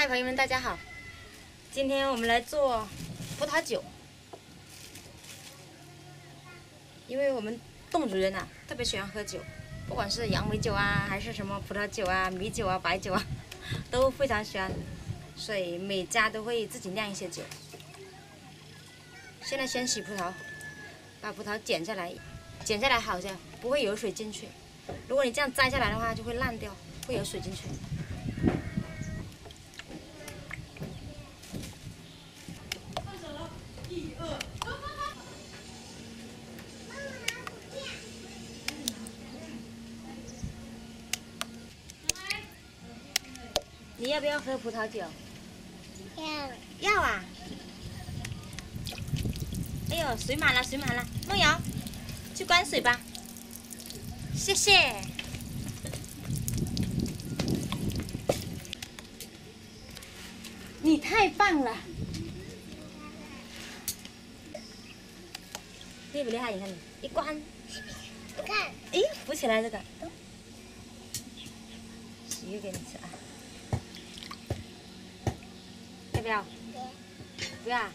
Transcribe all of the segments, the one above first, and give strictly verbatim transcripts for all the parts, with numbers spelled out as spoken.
嗨，朋友们，大家好！今天我们来做葡萄酒，因为我们侗族人呐、啊，特别喜欢喝酒，不管是杨梅酒啊，还是什么葡萄酒啊、米酒啊、白酒啊，都非常喜欢，所以每家都会自己酿一些酒。现在先洗葡萄，把葡萄剪下来，剪下来好像不会有水进去。如果你这样摘下来的话，就会烂掉，会有水进去。 你要不要喝葡萄酒？ 要要啊！哎呦，水满了，水满了，梦瑶，去关水吧。谢谢。你太棒了！厉不厉害？你看你一关， 看， 哎，浮起来这个，洗鱼给你吃啊。 要不要？不要。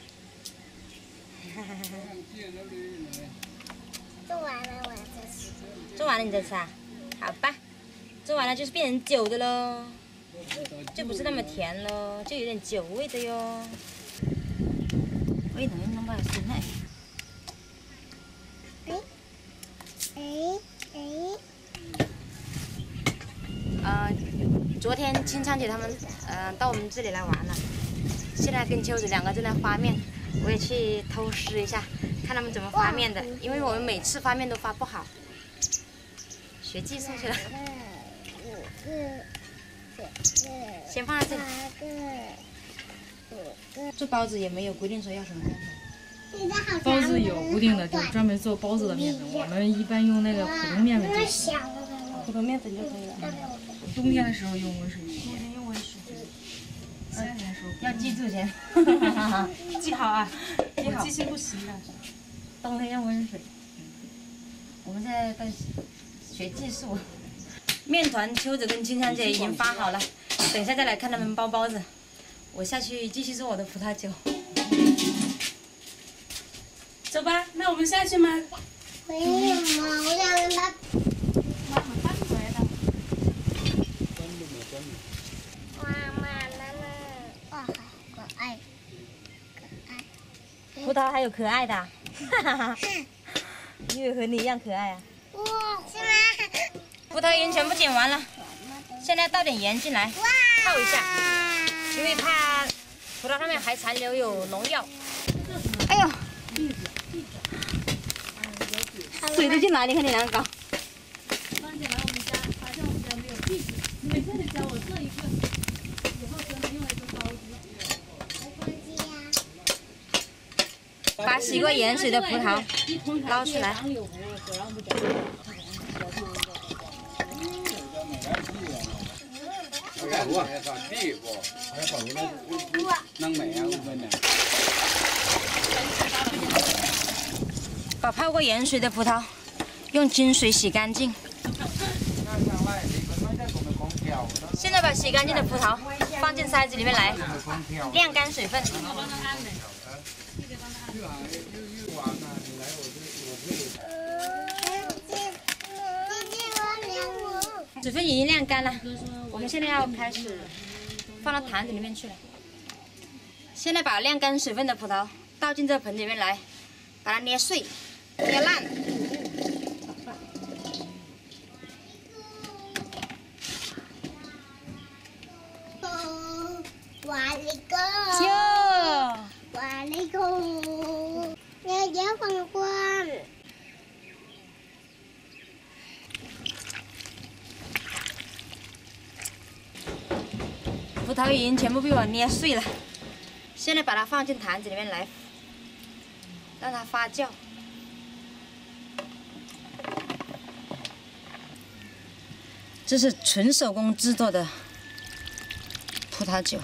做完了我再吃。 做完了你再吃啊？好吧，做完了就是变成酒的喽，就不是那么甜喽，就有点酒味的哟。喂，能弄把水来。 哎哎哎。 呃，昨天清仓姐他们呃到我们这里来玩了。 现在跟秋子两个正在发面，我也去偷师一下，看他们怎么发面的。因为我们每次发面都发不好，学技术去了。 五个， 先放在这里。做包子也没有规定说要什么面粉。 包子有固定的，就是专门做包子的面粉。我们一般用那个普通面粉就行。 普通面粉就可以了。 冬天的时候用温水洗。 冬天用温水。 夏天的时候要记住先， 记好啊， 记好， 记性不行的。 冬天用温水。我们现在在学技术。面团秋子跟青香姐已经发好了，等一下再来看他们包包子。我下去继续做我的葡萄酒。 走吧，那我们下去吗？ 没有嘛，我想让他。 妈妈搬回来的。 可爱，可爱。 葡萄还有可爱的、啊，哈哈哈！因为和你一样可爱啊。 哇，是吗？ 葡萄已经全部剪完了，现在倒点盐进来，泡一下，因为怕葡萄上面还残留有农药。哎呦，水都进来，你看你两个搞。 芳姐来我们家，发现我们家没有壁纸，你每天得教我这一个，以后专门用来做包子。 把洗过盐水的葡萄捞出来。把泡过盐水的葡萄用清水洗干净。现在把洗干净的葡萄放进筛子里面来，晾干水分。 水分已经晾干了，我们现在要开始放到坛子里面去了。现在把晾干水分的葡萄倒进这盆里面来，把它捏碎、捏烂。 瓦力哥， 就瓦力哥，要要放光。 葡萄已经全部被我捏碎了，现在把它放进坛子里面来，让它发酵。这是纯手工制作的葡萄酒。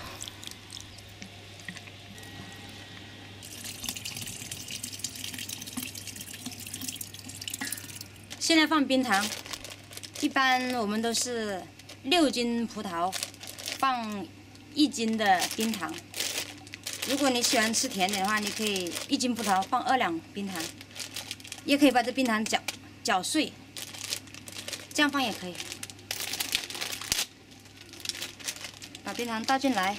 现在放冰糖，一般我们都是六斤葡萄放一斤的冰糖。如果你喜欢吃甜点的话，你可以一斤葡萄放二两冰糖，也可以把这冰糖搅搅碎，这样放也可以。把冰糖倒进来。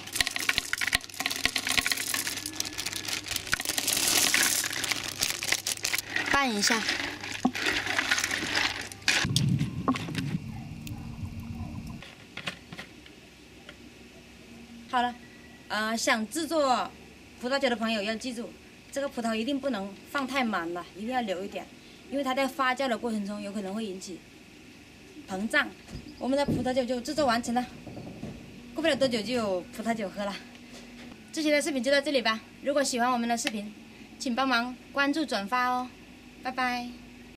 拌一下，好了。呃，想制作葡萄酒的朋友要记住，这个葡萄一定不能放太满了，一定要留一点，因为它在发酵的过程中有可能会引起膨胀。我们的葡萄酒就制作完成了，过不了多久就有葡萄酒喝了。这期的视频就到这里吧。如果喜欢我们的视频，请帮忙关注、转发哦。拜拜。